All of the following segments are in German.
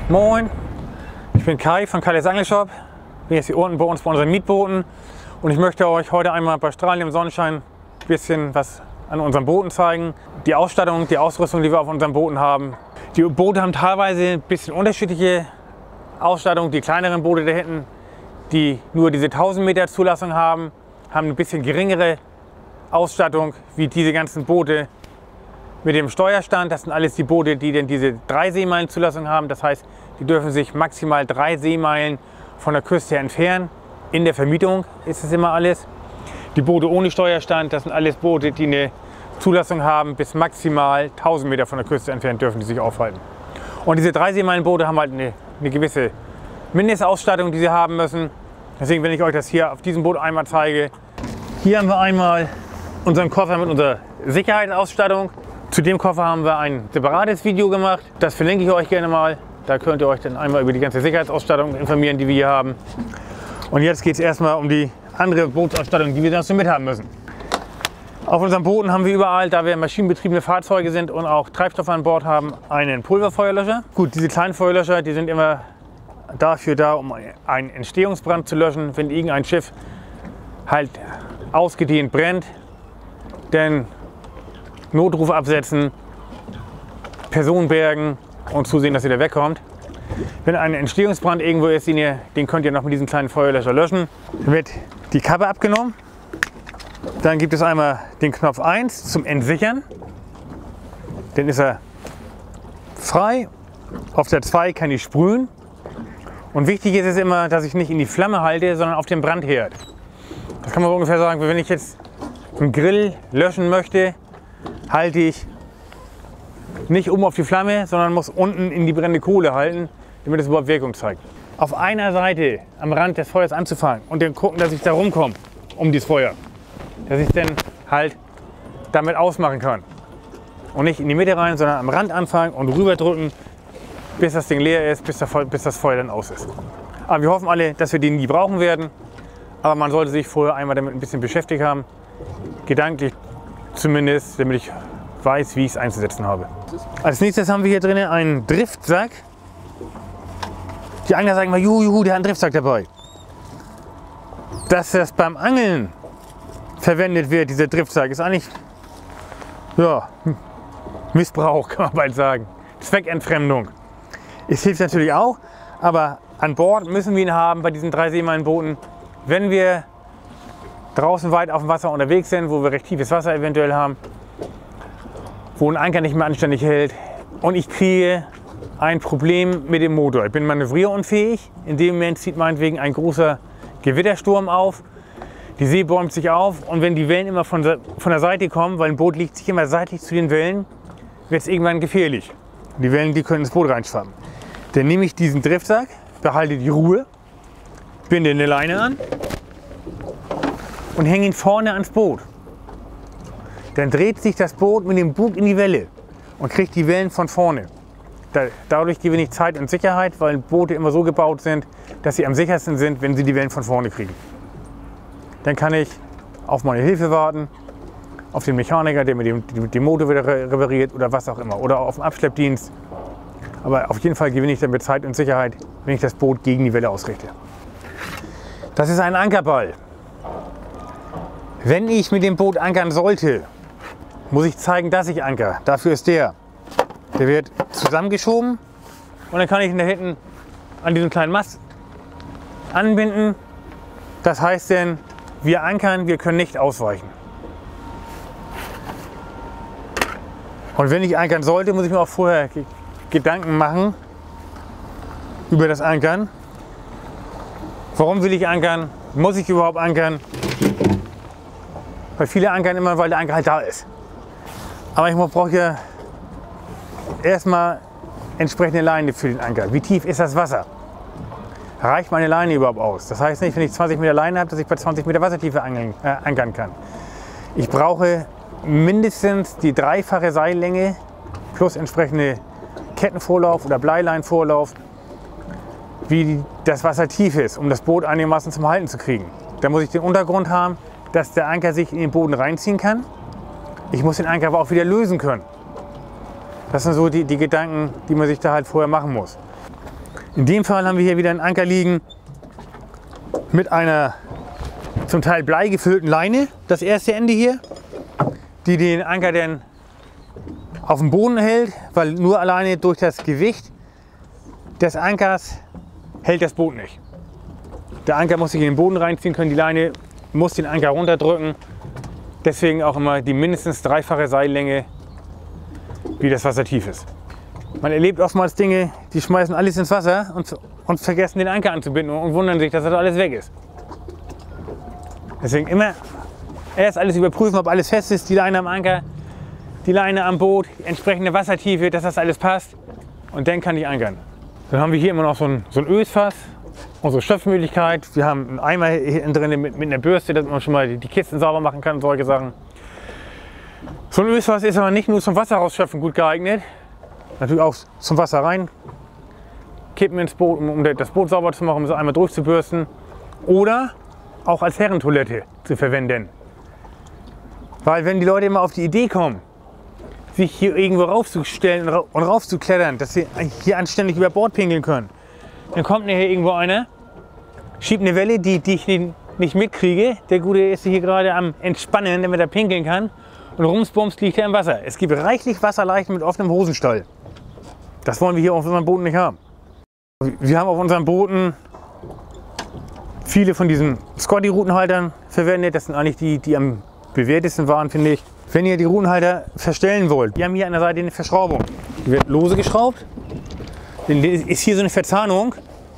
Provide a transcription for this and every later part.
Moin, ich bin Kai von Kai's Angelshop. Bin jetzt hier unten bei uns bei unseren Mietbooten und ich möchte euch heute einmal bei strahlendem Sonnenschein ein bisschen was an unseren Booten zeigen. Die Ausstattung, die Ausrüstung, die wir auf unseren Booten haben. Die Boote haben teilweise ein bisschen unterschiedliche Ausstattung. Die kleineren Boote da hinten, die nur diese 1000 Meter Zulassung haben, haben ein bisschen geringere Ausstattung wie diese ganzen Boote mit dem Steuerstand. Das sind alles die Boote, die denn diese 3 Seemeilen Zulassung haben. Das heißt, die dürfen sich maximal 3 Seemeilen von der Küste entfernen. In der Vermietung ist es immer alles. Die Boote ohne Steuerstand, das sind alles Boote, die eine Zulassung haben, bis maximal 1000 Meter von der Küste entfernt dürfen die sich aufhalten. Und diese 3 Seemeilen Boote haben halt eine gewisse Mindestausstattung, die sie haben müssen. Deswegen, wenn ich euch das hier auf diesem Boot einmal zeige, hier haben wir einmal unseren Koffer mit unserer Sicherheitsausstattung. Zu dem Koffer haben wir ein separates Video gemacht. Das verlinke ich euch gerne mal. Da könnt ihr euch dann einmal über die ganze Sicherheitsausstattung informieren, die wir hier haben. Und jetzt geht es erstmal um die andere Bootsausstattung, die wir dazu mit haben müssen. Auf unseren Booten haben wir überall, da wir maschinenbetriebene Fahrzeuge sind und auch Treibstoff an Bord haben, einen Pulverfeuerlöscher. Gut, diese kleinen Feuerlöscher, die sind immer dafür da, um einen Entstehungsbrand zu löschen, wenn irgendein Schiff halt ausgedehnt brennt. Denn Notruf absetzen, Personen bergen und zusehen, dass sie da wegkommt. Wenn ein Entstehungsbrand irgendwo ist, den könnt ihr noch mit diesem kleinen Feuerlöscher löschen. Dann wird die Kappe abgenommen. Dann gibt es einmal den Knopf 1 zum Entsichern. Dann ist er frei. Auf der 2 kann ich sprühen. Und wichtig ist es immer, dass ich nicht in die Flamme halte, sondern auf den Brandherd. Das kann man ungefähr sagen, wenn ich jetzt einen Grill löschen möchte, halte ich nicht oben auf die Flamme, sondern muss unten in die brennende Kohle halten, damit es überhaupt Wirkung zeigt. Auf einer Seite am Rand des Feuers anzufangen und dann gucken, dass ich da rumkomme um dieses Feuer. Dass ich dann halt damit ausmachen kann. Und nicht in die Mitte rein, sondern am Rand anfangen und rüber drücken, bis das Ding leer ist, bis das Feuer dann aus ist. Aber wir hoffen alle, dass wir den nie brauchen werden. Aber man sollte sich vorher einmal damit ein bisschen beschäftigt haben. Gedanklich zumindest, damit ich weiß, wie ich es einzusetzen habe. Als nächstes haben wir hier drin einen Driftsack. Die Angler sagen mal, juhu, der hat einen Driftsack dabei. Dass das beim Angeln verwendet wird, dieser Driftsack, ist eigentlich Missbrauch, kann man bald sagen. Zweckentfremdung. Es hilft natürlich auch, aber an Bord müssen wir ihn haben bei diesen 3 Seemeilenbooten, wenn wir draußen weit auf dem Wasser unterwegs sind, wo wir recht tiefes Wasser eventuell haben, wo ein Anker nicht mehr anständig hält und ich kriege ein Problem mit dem Motor. Ich bin manövrierunfähig. In dem Moment zieht meinetwegen ein großer Gewittersturm auf. Die See bäumt sich auf und wenn die Wellen immer von der Seite kommen, weil ein Boot liegt sich immer seitlich zu den Wellen, wird es irgendwann gefährlich. Die Wellen, die können ins Boot reinschwappen. Dann nehme ich diesen Driftsack, behalte die Ruhe, binde eine Leine an und hänge ihn vorne ans Boot. Dann dreht sich das Boot mit dem Bug in die Welle und kriegt die Wellen von vorne. Dadurch gewinne ich Zeit und Sicherheit, weil Boote immer so gebaut sind, dass sie am sichersten sind, wenn sie die Wellen von vorne kriegen. Dann kann ich auf meine Hilfe warten, auf den Mechaniker, der mir den Motor wieder repariert oder was auch immer. Oder auf den Abschleppdienst. Aber auf jeden Fall gewinne ich damit Zeit und Sicherheit, wenn ich das Boot gegen die Welle ausrichte. Das ist ein Ankerball. Wenn ich mit dem Boot ankern sollte, muss ich zeigen, dass ich anker. Dafür ist der. Der wird zusammengeschoben und dann kann ich ihn da hinten an diesem kleinen Mast anbinden. Das heißt denn, wir ankern, wir können nicht ausweichen. Und wenn ich ankern sollte, muss ich mir auch vorher Gedanken machen über das Ankern. Warum will ich ankern? Muss ich überhaupt ankern? Weil viele ankern immer, weil der Anker halt da ist. Aber ich brauche ja erstmal entsprechende Leine für den Anker. Wie tief ist das Wasser? Reicht meine Leine überhaupt aus? Das heißt nicht, wenn ich 20 Meter Leine habe, dass ich bei 20 Meter Wassertiefe ankern kann. Ich brauche mindestens die 3-fache Seillänge plus entsprechende Kettenvorlauf oder Bleileinvorlauf, wie das Wasser tief ist, um das Boot einigermaßen zum Halten zu kriegen. Da muss ich den Untergrund haben, dass der Anker sich in den Boden reinziehen kann. Ich muss den Anker aber auch wieder lösen können. Das sind so die Gedanken, die man sich da halt vorher machen muss. In dem Fall haben wir hier wieder einen Anker liegen mit einer zum Teil bleigefüllten Leine, das erste Ende hier, die den Anker dann auf dem Boden hält, weil nur alleine durch das Gewicht des Ankers hält das Boot nicht. Der Anker muss sich in den Boden reinziehen können, die Leine muss den Anker runterdrücken. Deswegen auch immer die mindestens dreifache Seillänge, wie das Wasser tief ist. Man erlebt oftmals Dinge, die schmeißen alles ins Wasser und vergessen den Anker anzubinden und wundern sich, dass das alles weg ist. Deswegen immer erst alles überprüfen, ob alles fest ist, die Leine am Anker, die Leine am Boot, die entsprechende Wassertiefe, dass das alles passt, und dann kann ich ankern. Dann haben wir hier immer noch so ein Ösfass, unsere Schöpfmöglichkeit. Wir haben einen Eimer hier drin mit einer Bürste, dass man schon mal die Kisten sauber machen kann und solche Sachen. So ein Ösfass ist aber nicht nur zum Wasser rausschöpfen gut geeignet, natürlich auch zum Wasser rein kippen ins Boot, um das Boot sauber zu machen, um es einmal durchzubürsten, oder auch als Herrentoilette zu verwenden. Weil wenn die Leute immer auf die Idee kommen, sich hier irgendwo raufzustellen und raufzuklettern, dass sie hier anständig über Bord pinkeln können, dann kommt nachher irgendwo einer, schiebt eine Welle, die ich nicht mitkriege. Der Gute ist hier gerade am Entspannen, damit er pinkeln kann, und rumsbums liegt er im Wasser. Es gibt reichlich Wasserleichen mit offenem Hosenstall. Das wollen wir hier auf unseren Booten nicht haben. Wir haben auf unseren Booten viele von diesen Scotty-Routenhaltern verwendet. Das sind eigentlich die am bewährtesten waren, finde ich. Wenn ihr die Routenhalter verstellen wollt, wir haben hier an der Seite eine Verschraubung. Die wird lose geschraubt. Dann ist hier so eine Verzahnung.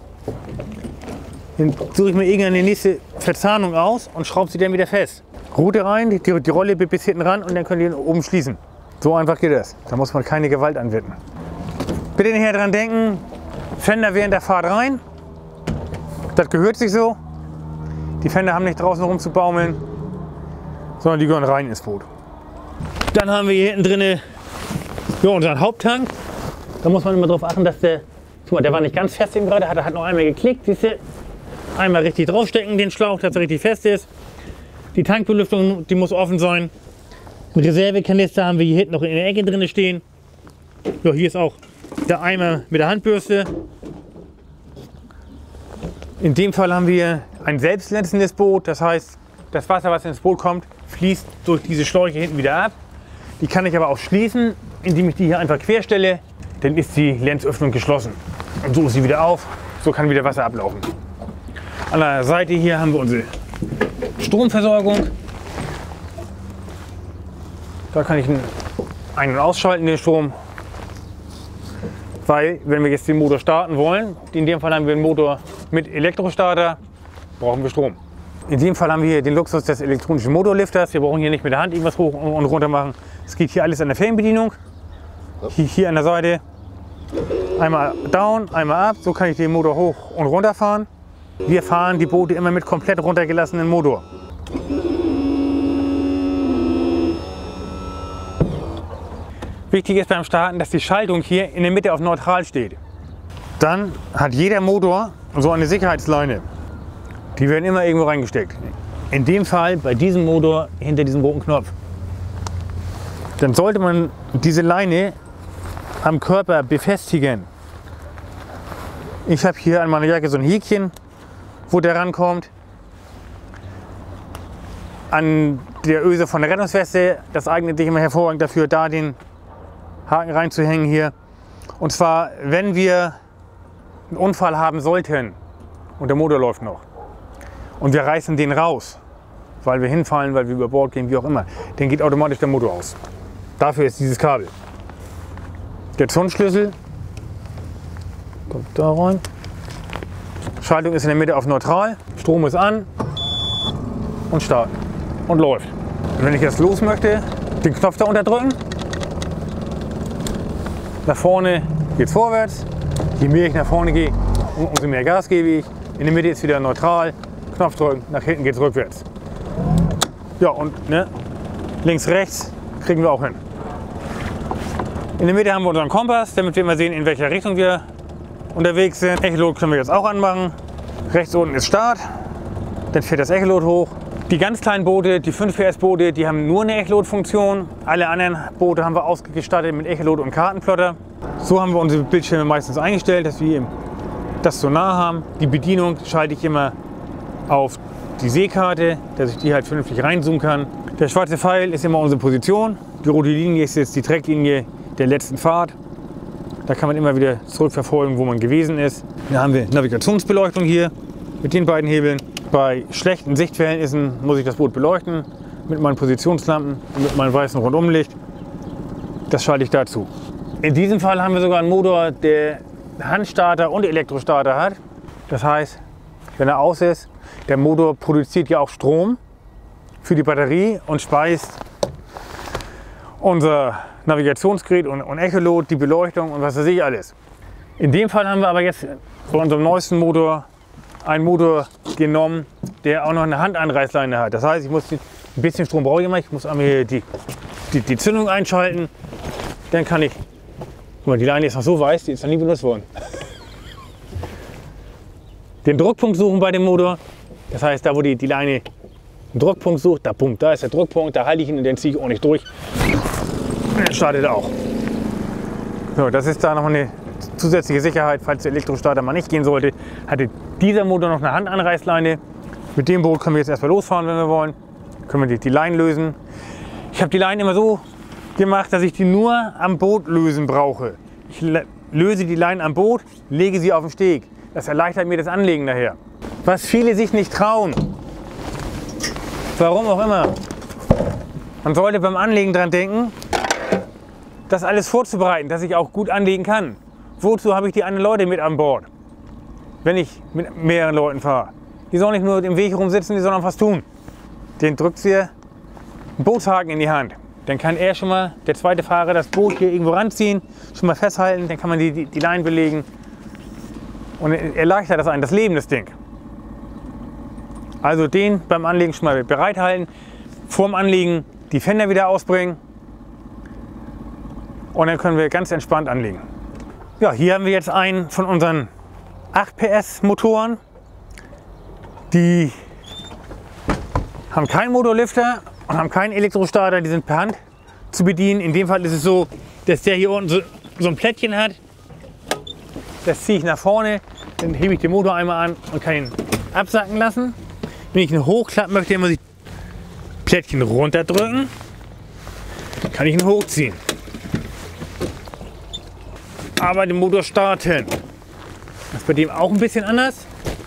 Dann suche ich mir irgendeine nächste Verzahnung aus und schraube sie dann wieder fest. Rute rein, die Rolle bis hinten ran, und dann könnt ihr ihn oben schließen. So einfach geht das. Da muss man keine Gewalt anwenden. Bitte nicht daran denken, Fender während der Fahrt rein. Das gehört sich so. Die Fender haben nicht draußen rumzubaumeln, sondern die gehören rein ins Boot. Dann haben wir hier hinten drin unseren Haupttank. Da muss man immer darauf achten, dass der war nicht ganz fest eben gerade, hat noch einmal geklickt. Siehst du? Einmal richtig draufstecken, den Schlauch, dass er richtig fest ist. Die Tankbelüftung, die muss offen sein. Einen Reservekanister haben wir hier hinten noch in der Ecke drin stehen. Ja, hier ist auch der Eimer mit der Handbürste. In dem Fall haben wir ein selbstlenzendes Boot. Das heißt, das Wasser, was ins Boot kommt, fließt durch diese Schläuche hinten wieder ab. Die kann ich aber auch schließen, indem ich die hier einfach querstelle. Dann ist die Lenzöffnung geschlossen. Und so ist sie wieder auf. So kann wieder Wasser ablaufen. An der Seite hier haben wir unsere Stromversorgung. Da kann ich ein- und ausschalten, den Strom. Weil, wenn wir jetzt den Motor starten wollen, in dem Fall haben wir einen Motor mit Elektrostarter, brauchen wir Strom. In dem Fall haben wir hier den Luxus des elektronischen Motorlifters. Wir brauchen hier nicht mit der Hand irgendwas hoch und runter machen. Es geht hier alles an der Fernbedienung. Hier an der Seite. Einmal down, einmal up. So kann ich den Motor hoch und runter fahren. Wir fahren die Boote immer mit komplett runtergelassenen Motor. Wichtig ist beim Starten, dass die Schaltung hier in der Mitte auf neutral steht. Dann hat jeder Motor so eine Sicherheitsleine. Die werden immer irgendwo reingesteckt. In dem Fall bei diesem Motor hinter diesem roten Knopf. Dann sollte man diese Leine am Körper befestigen. Ich habe hier an meiner Jacke so ein Häkchen, wo der rankommt. An der Öse von der Rettungsweste, das eignet sich immer hervorragend dafür, da den Haken reinzuhängen hier. Und zwar, wenn wir einen Unfall haben sollten und der Motor läuft noch und wir reißen den raus, weil wir hinfallen, weil wir über Bord gehen, wie auch immer, dann geht automatisch der Motor aus. Dafür ist dieses Kabel. Der Zündschlüssel kommt da rein. Schaltung ist in der Mitte auf neutral, Strom ist an und starten und läuft. Und wenn ich jetzt los möchte, den Knopf da unterdrücken. Nach vorne geht es vorwärts. Je mehr ich nach vorne gehe, umso mehr Gas gebe ich. In der Mitte ist wieder neutral. Knopf drücken, nach hinten geht es rückwärts. Ja, und links, rechts kriegen wir auch hin. In der Mitte haben wir unseren Kompass, damit wir immer sehen, in welcher Richtung wir unterwegs sind. Echolot können wir jetzt auch anmachen. Rechts unten ist Start. Dann fährt das Echolot hoch. Die ganz kleinen Boote, die 5 PS Boote, die haben nur eine Echolot-Funktion. Alle anderen Boote haben wir ausgestattet mit Echolot und Kartenplotter. So haben wir unsere Bildschirme meistens eingestellt, dass wir das Sonar haben. Die Bedienung schalte ich immer auf die Seekarte, dass ich die halt vernünftig reinzoomen kann. Der schwarze Pfeil ist immer unsere Position. Die rote Linie ist jetzt die Tracklinie der letzten Fahrt. Da kann man immer wieder zurückverfolgen, wo man gewesen ist. Dann haben wir Navigationsbeleuchtung hier mit den beiden Hebeln. Bei schlechten Sichtverhältnissen muss ich das Boot beleuchten mit meinen Positionslampen und mit meinem weißen Rundumlicht. Das schalte ich dazu. In diesem Fall haben wir sogar einen Motor, der Handstarter und Elektrostarter hat. Das heißt, wenn er aus ist, der Motor produziert ja auch Strom für die Batterie und speist unser Navigationsgerät und Echolot, die Beleuchtung und was weiß ich alles. In dem Fall haben wir aber jetzt bei unserem neuesten Motor einen Motor genommen, der auch noch eine Handanreißleine hat. Das heißt, ich muss ein bisschen Strom brauche ich immer. Ich muss einmal hier die Zündung einschalten. Dann kann ich, guck mal, die Leine ist noch so weiß, die ist noch nie benutzt worden. Den Druckpunkt suchen bei dem Motor. Das heißt, da wo die Leine einen Druckpunkt sucht, da ist der Druckpunkt, da halte ich ihn und den ziehe ich ordentlich durch. Und dann startet er auch. So, das ist da noch eine zusätzliche Sicherheit, falls der Elektrostarter mal nicht gehen sollte. Hatte dieser Motor noch eine Handanreißleine. Mit dem Boot können wir jetzt erstmal losfahren, wenn wir wollen. Können wir die Leinen lösen. Ich habe die Leinen immer so gemacht, dass ich die nur am Boot lösen brauche. Ich löse die Leinen am Boot, lege sie auf den Steg. Das erleichtert mir das Anlegen nachher. Was viele sich nicht trauen. Warum auch immer. Man sollte beim Anlegen dran denken, das alles vorzubereiten, dass ich auch gut anlegen kann. Wozu habe ich die anderen Leute mit an Bord, wenn ich mit mehreren Leuten fahre? Die sollen nicht nur im Weg rumsitzen, die sollen auch was tun. Den drückt ihr einen Bootshaken in die Hand. Dann kann er schon mal, der zweite Fahrer, das Boot hier irgendwo ranziehen, schon mal festhalten, dann kann man die Leinen belegen. Und erleichtert das das Leben, das Ding. Also den beim Anlegen schon mal bereithalten, vorm Anlegen die Fender wieder ausbringen und dann können wir ganz entspannt anlegen. Ja, hier haben wir jetzt einen von unseren 8 PS Motoren. Die haben keinen Motorlifter und haben keinen Elektrostarter, die sind per Hand zu bedienen. In dem Fall ist es so, dass der hier unten so ein Plättchen hat. Das ziehe ich nach vorne, dann hebe ich den Motor einmal an und kann ihn absacken lassen. Wenn ich ihn hochklappen möchte, muss ich Plättchen runterdrücken, kann ich ihn hochziehen. Aber den Motor starten. Das ist bei dem auch ein bisschen anders.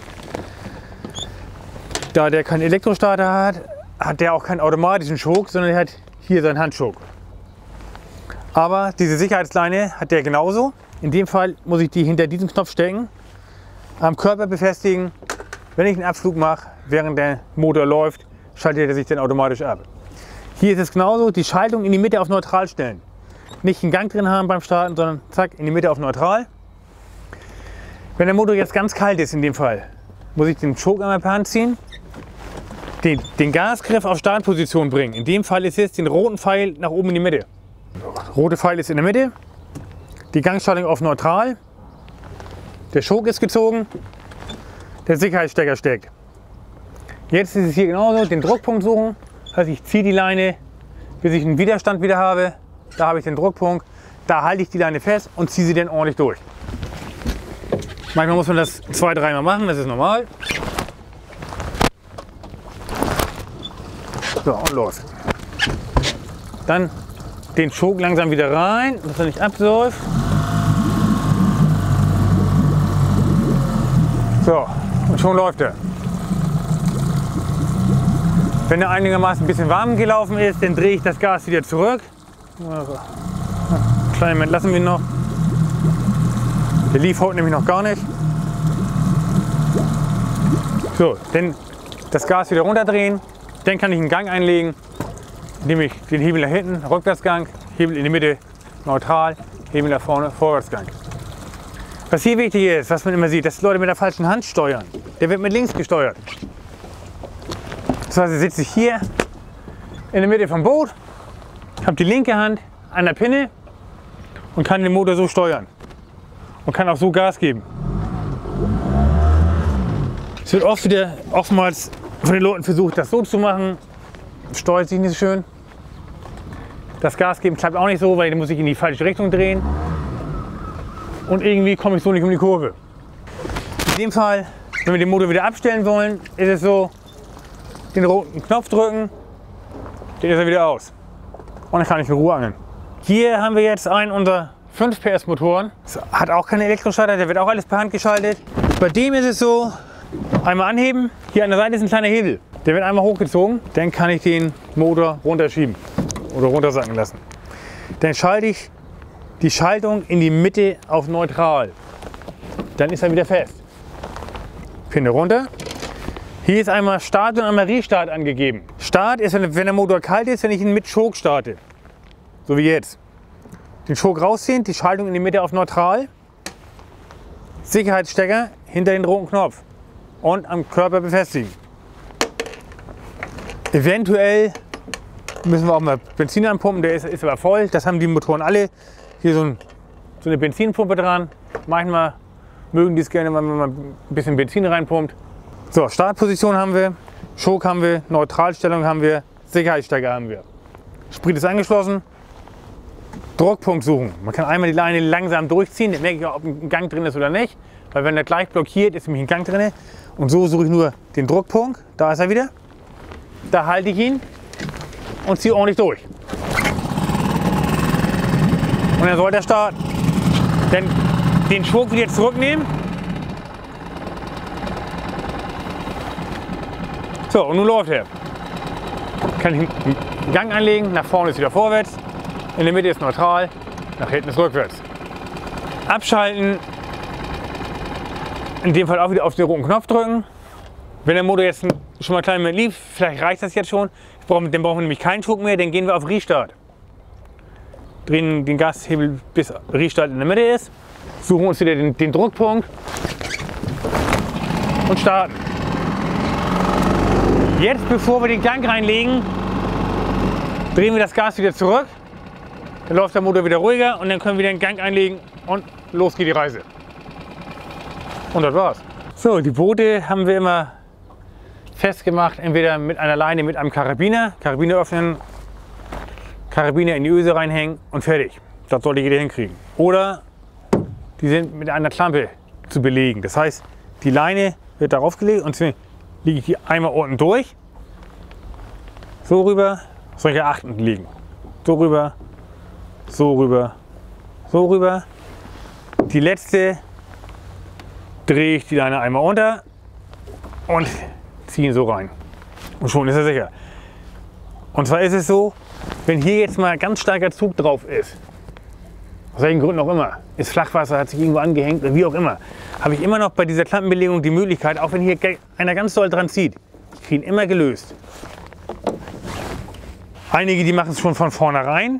Da der keinen Elektrostarter hat, hat der auch keinen automatischen Schok, sondern er hat hier seinen Handschok. Aber diese Sicherheitsleine hat der genauso. In dem Fall muss ich die hinter diesen Knopf stecken, am Körper befestigen. Wenn ich einen Abflug mache, während der Motor läuft, schaltet er sich dann automatisch ab. Hier ist es genauso, die Schaltung in die Mitte auf neutral stellen. Nicht einen Gang drin haben beim Starten, sondern zack, in die Mitte auf neutral. Wenn der Motor jetzt ganz kalt ist in dem Fall, muss ich den Schok einmal per Hand ziehen, den Gasgriff auf Startposition bringen. In dem Fall ist jetzt den roten Pfeil nach oben in die Mitte. Der rote Pfeil ist in der Mitte, die Gangschaltung auf neutral, der Schok ist gezogen, der Sicherheitsstecker steckt. Jetzt ist es hier genauso, den Druckpunkt suchen. Das heißt, ich ziehe die Leine, bis ich einen Widerstand wieder habe. Da habe ich den Druckpunkt, da halte ich die Leine fest und ziehe sie dann ordentlich durch. Manchmal muss man das 2-3 Mal machen, das ist normal. So, und los. Dann den Schok langsam wieder rein, dass er nicht absäuft. So, und schon läuft er. Wenn er einigermaßen ein bisschen warm gelaufen ist, dann drehe ich das Gas wieder zurück. Also, einen kleinen Moment lassen wir ihn noch. Der lief heute nämlich noch gar nicht. So, dann das Gas wieder runterdrehen. Dann kann ich einen Gang einlegen, indem ich den Hebel nach hinten, Rückwärtsgang, Hebel in die Mitte, neutral, Hebel nach vorne, Vorwärtsgang. Was hier wichtig ist, was man immer sieht, dass Leute mit der falschen Hand steuern. Der wird mit links gesteuert. Das heißt, ich sitze hier in der Mitte vom Boot, habe die linke Hand an der Pinne und kann den Motor so steuern. Und kann auch so Gas geben. Es wird oftmals von den Leuten versucht, das so zu machen. Das steuert sich nicht so schön. Das Gas geben klappt auch nicht so, weil dann muss ich in die falsche Richtung drehen. Und irgendwie komme ich so nicht um die Kurve. In dem Fall, wenn wir den Motor wieder abstellen wollen, ist es so, den roten Knopf drücken, dann ist er wieder aus. Und dann kann ich in Ruhe angeln. Hier haben wir jetzt einen unserer 5 PS Motoren. Das hat auch keine Elektroschalter, der wird auch alles per Hand geschaltet. Bei dem ist es so, einmal anheben, hier an der Seite ist ein kleiner Hebel. Der wird einmal hochgezogen, dann kann ich den Motor runterschieben oder runtersacken lassen. Dann schalte ich die Schaltung in die Mitte auf neutral. Dann ist er wieder fest. Finde runter. Hier ist einmal Start und einmal Restart angegeben. Start ist, wenn der Motor kalt ist, wenn ich ihn mit Choke starte. So wie jetzt. Den Choke rausziehen, die Schaltung in die Mitte auf neutral. Sicherheitsstecker hinter den roten Knopf. Und am Körper befestigen. Eventuell müssen wir auch mal Benzin anpumpen, der ist aber voll. Das haben die Motoren alle. Hier so eine Benzinpumpe dran. Manchmal mögen die es gerne, wenn man ein bisschen Benzin reinpumpt. So, Startposition haben wir, Choke haben wir, Neutralstellung haben wir, Sicherheitsstecker haben wir. Sprit ist angeschlossen. Druckpunkt suchen. Man kann einmal die Leine langsam durchziehen, dann merke ich auch, ob ein Gang drin ist oder nicht. Weil wenn der gleich blockiert, ist nämlich ein Gang drin. Und so suche ich nur den Druckpunkt. Da ist er wieder. Da halte ich ihn und ziehe ordentlich durch. Und dann sollte er starten. Dann den Choke wieder zurücknehmen. So, und nun läuft er. Kann ich einen Gang anlegen, nach vorne ist wieder vorwärts, in der Mitte ist neutral, nach hinten ist rückwärts. Abschalten, in dem Fall auch wieder auf den roten Knopf drücken. Wenn der Motor jetzt schon mal klein mit lief, vielleicht reicht das jetzt schon, dann brauchen wir nämlich keinen Choke mehr, dann gehen wir auf Restart. Drehen den Gashebel bis Restart in der Mitte ist, suchen uns wieder den Druckpunkt und starten. Jetzt, bevor wir den Gang reinlegen, drehen wir das Gas wieder zurück, dann läuft der Motor wieder ruhiger und dann können wir den Gang einlegen und los geht die Reise. Und das war's. So, die Boote haben wir immer festgemacht, entweder mit einer Leine mit einem Karabiner, Karabiner öffnen, Karabiner in die Öse reinhängen und fertig. Das sollte jeder hinkriegen. Oder die sind mit einer Klampe zu belegen. Das heißt, die Leine wird darauf gelegt und lege ich die einmal unten durch, so rüber, soll ich ja 8 liegen. So rüber, so rüber, so rüber. Die letzte drehe ich die Leine einmal unter und ziehe ihn so rein. Und schon ist er sicher. Und zwar ist es so, wenn hier jetzt mal ganz starker Zug drauf ist, aus welchen Gründen auch immer, ist Flachwasser, hat sich irgendwo angehängt oder wie auch immer, habe ich immer noch bei dieser Klampenbelegung die Möglichkeit, auch wenn hier einer ganz doll dran zieht, ich kriege ihn immer gelöst. Einige, die machen es schon von vornherein,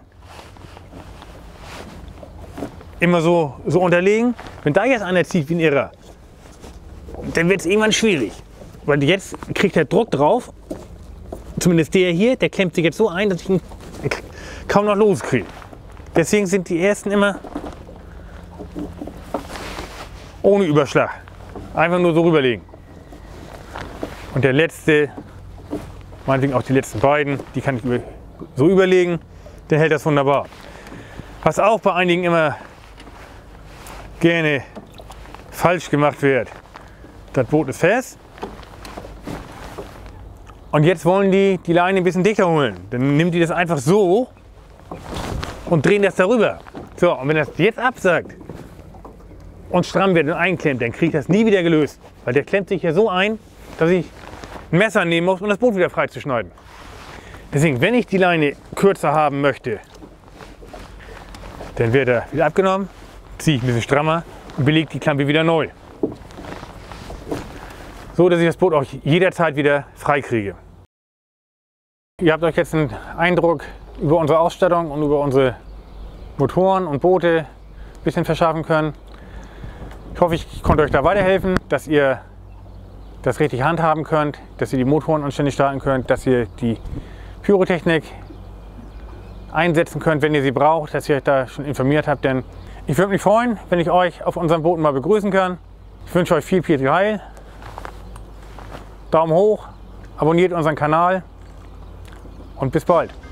immer so unterlegen. Wenn da jetzt einer zieht wie ein Irrer, dann wird es irgendwann schwierig. Weil jetzt kriegt der Druck drauf, zumindest der hier, der klemmt sich jetzt so ein, dass ich ihn kaum noch loskriege. Deswegen sind die ersten immer ohne Überschlag. Einfach nur so rüberlegen. Und der letzte, meinetwegen auch die letzten beiden, die kann ich so überlegen, dann hält das wunderbar. Was auch bei einigen immer gerne falsch gemacht wird, das Boot ist fest. Und jetzt wollen die Leine ein bisschen dichter holen. Dann nimmt die das einfach so und drehen das darüber. So, und wenn das jetzt absackt und stramm wird und einklemmt, dann kriege ich das nie wieder gelöst. Weil der klemmt sich hier so ein, dass ich ein Messer nehmen muss, um das Boot wieder frei zu schneiden. Deswegen, wenn ich die Leine kürzer haben möchte, dann wird er wieder abgenommen, ziehe ich ein bisschen strammer und belege die Klampe wieder neu. So, dass ich das Boot auch jederzeit wieder frei kriege. Ihr habt euch jetzt einen Eindruck über unsere Ausstattung und über unsere Motoren und Boote ein bisschen verschaffen können. Ich hoffe, ich konnte euch da weiterhelfen, dass ihr das richtig handhaben könnt, dass ihr die Motoren anständig starten könnt, dass ihr die Pyrotechnik einsetzen könnt, wenn ihr sie braucht, dass ihr euch da schon informiert habt. Denn ich würde mich freuen, wenn ich euch auf unseren Booten mal begrüßen kann. Ich wünsche euch viel Heil. Daumen hoch, abonniert unseren Kanal und bis bald.